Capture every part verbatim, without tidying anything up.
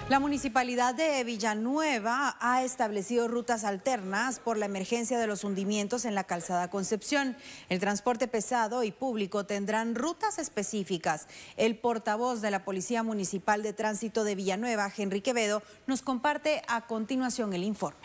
La Municipalidad de Villanueva ha establecido rutas alternas por la emergencia de los hundimientos en la calzada Concepción. El transporte pesado y público tendrán rutas específicas. El portavoz de la Policía Municipal de Tránsito de Villanueva, Henry Quevedo, nos comparte a continuación el informe.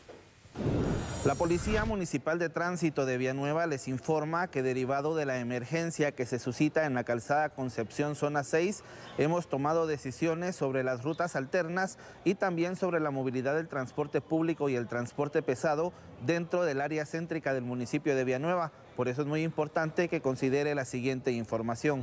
La Policía Municipal de Tránsito de Villanueva les informa que derivado de la emergencia que se suscita en la calzada Concepción Zona seis, hemos tomado decisiones sobre las rutas alternas y también sobre la movilidad del transporte público y el transporte pesado dentro del área céntrica del municipio de Villanueva. Por eso es muy importante que considere la siguiente información.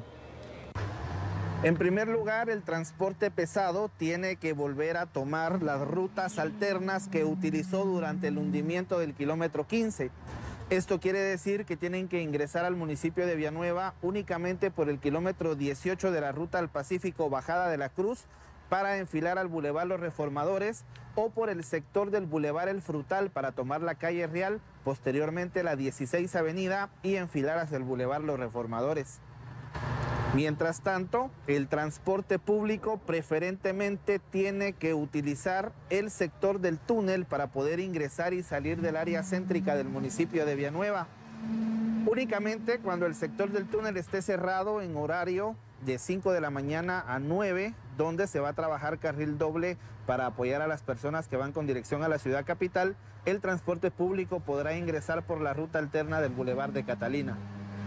En primer lugar, el transporte pesado tiene que volver a tomar las rutas alternas que utilizó durante el hundimiento del kilómetro quince. Esto quiere decir que tienen que ingresar al municipio de Villanueva únicamente por el kilómetro dieciocho de la ruta al Pacífico Bajada de la Cruz para enfilar al Boulevard Los Reformadores o por el sector del Boulevard El Frutal para tomar la calle Real, posteriormente la dieciséis Avenida y enfilar hacia el Boulevard Los Reformadores. Mientras tanto, el transporte público preferentemente tiene que utilizar el sector del túnel para poder ingresar y salir del área céntrica del municipio de Villanueva. Únicamente cuando el sector del túnel esté cerrado en horario de cinco de la mañana a nueve, donde se va a trabajar carril doble para apoyar a las personas que van con dirección a la ciudad capital, el transporte público podrá ingresar por la ruta alterna del Boulevard de Catalina.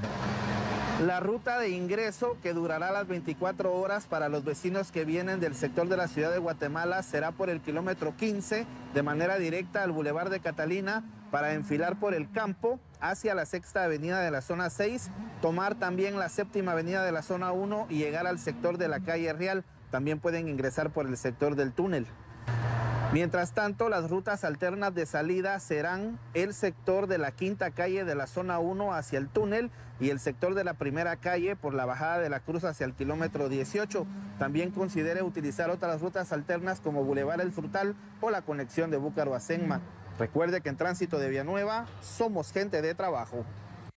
La ruta de ingreso, que durará las veinticuatro horas para los vecinos que vienen del sector de la ciudad de Guatemala, será por el kilómetro quince de manera directa al Boulevard de Catalina para enfilar por el campo hacia la sexta avenida de la zona seis, tomar también la séptima avenida de la zona uno y llegar al sector de la calle Real. También pueden ingresar por el sector del túnel. Mientras tanto, las rutas alternas de salida serán el sector de la quinta calle de la zona uno hacia el túnel y el sector de la primera calle por la bajada de la Cruz hacia el kilómetro dieciocho. También considere utilizar otras rutas alternas como Boulevard El Frutal o la conexión de Búcaro a Senma. Recuerde que en Tránsito de Villanueva somos gente de trabajo.